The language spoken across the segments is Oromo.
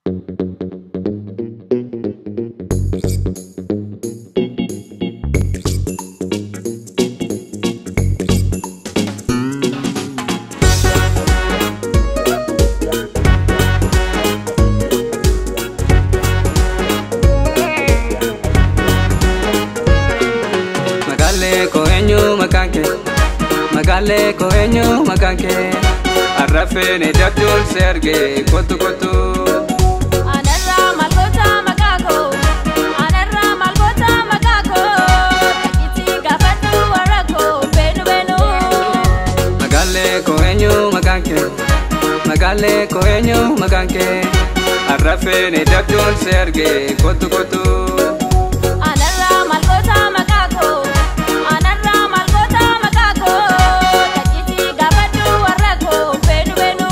Magale koenyu makanke arrafene jadul serge kotu kotu Anarra malgota makako Anarra malgota makako Takiti gafatu warako benu benu Magale koenyu makanke arrafene jadul serge kotu kotu Anarra malgota makako Anarra malgota makako Takiti gafatu warako benu benu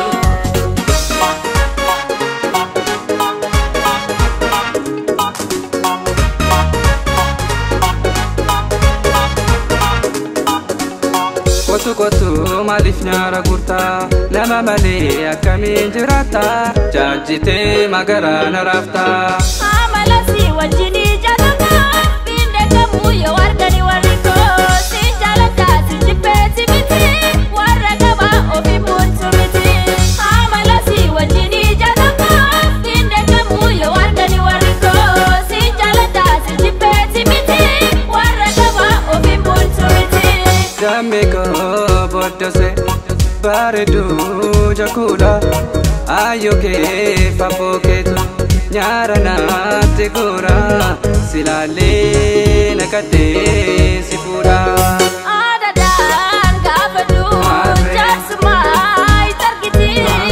Kotu kotu malif nyara gurta nama male akamin jirata jajite magara narafta Amalasi wajini jataka Binde kamu yo wargani wariko Sinjalaka sinjipeti biti Waragaba ofi buntu biti Amalasi wajini jataka Binde kamu yo wargani wariko Sinjalaka sinjipeti biti Waragaba ofi buntu biti Jameko bodose baredu jakuda ayoke fapoketu nyara na tegura silale nakate sifura Adadan gafadu jasmai tarkiti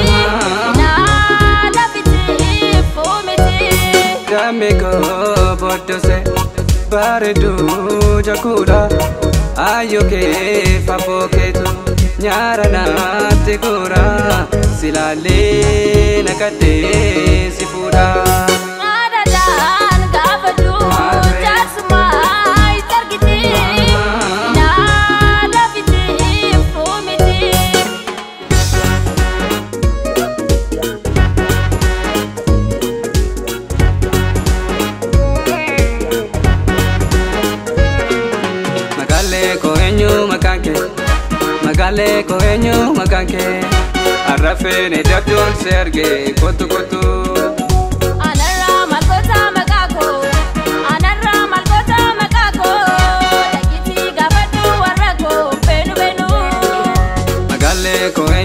Nada biti fumiti Jameko bodose baredu jakuda ayoke fapoketu nyara na tegura silale nakate sifura Adadan gafadu jasmai tarkiti Nada biti fumiti Magale koenyu makanke arrafene jadul serge kotu kotu Anarra malgota makako Anarra malgota makako Takiti gafadu warako benu benu Magale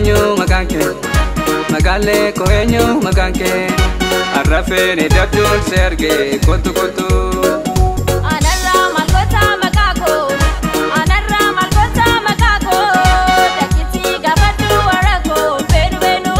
koenyu makanke arrafene jadul serge kotu kotu Anarra malgota makako Anarra malgota makako Takiti gafadu warako benu benu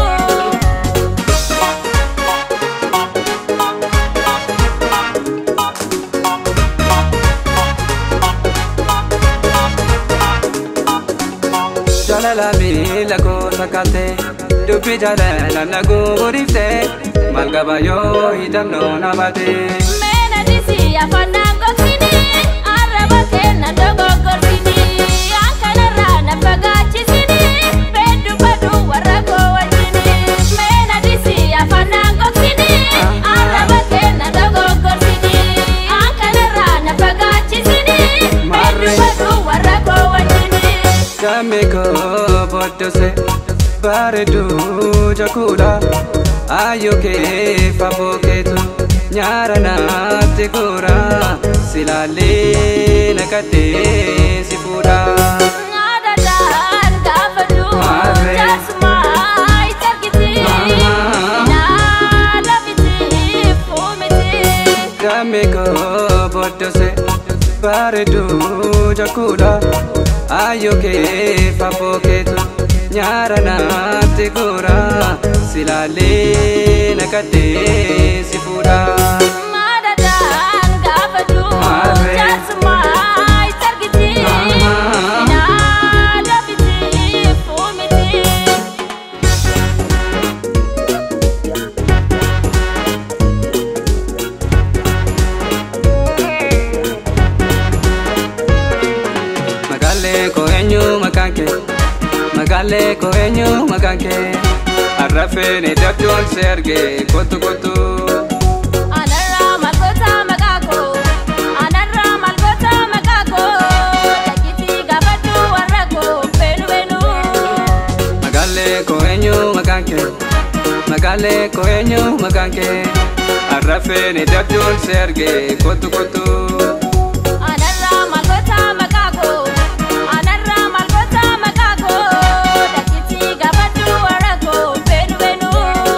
Jalala mi lago sakate dupi jalala nagu urifte malgaba yo hidamno nabate Mena disi afandang goksini Araba kena dogo gorsini Angkanarra nafagachi sini Bedu padu warako wajini Mena disi afandang goksini Araba kena dogo gorsini Angkanarra nafagachi sini Bedu padu warako wajini Jameko bodose baredu jakuda ayoke fapoketu nyara na tegura silale nakate sifura Adadan gafadu jasmai tarkiti Nada biti fumiti Jameko bodose baredu jakuda ayoke fapoketu nyara na tegura silale nakate sifura Adadan gafadu jasmai tarkiti Nada biti fumiti Magale koenyu makanke arrafeni dabdoon serge kotu kotu. Anarra malkota magako, anarra malkota magako. Dakiti gabadu warako, benu benu. Magale koenyu maganke, magale koenyu maganke. Arrafeni dabdoon serge kotu kotu. Anarra malkota magako, anarra malkota magako. Dakiti gabadu warako, benu benu.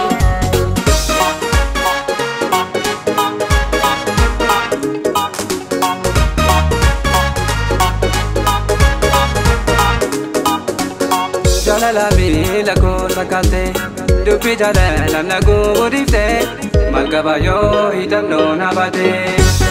Jalala bila ko sakate, dupi jalala nagu urifte, malgabayo idam no nabate.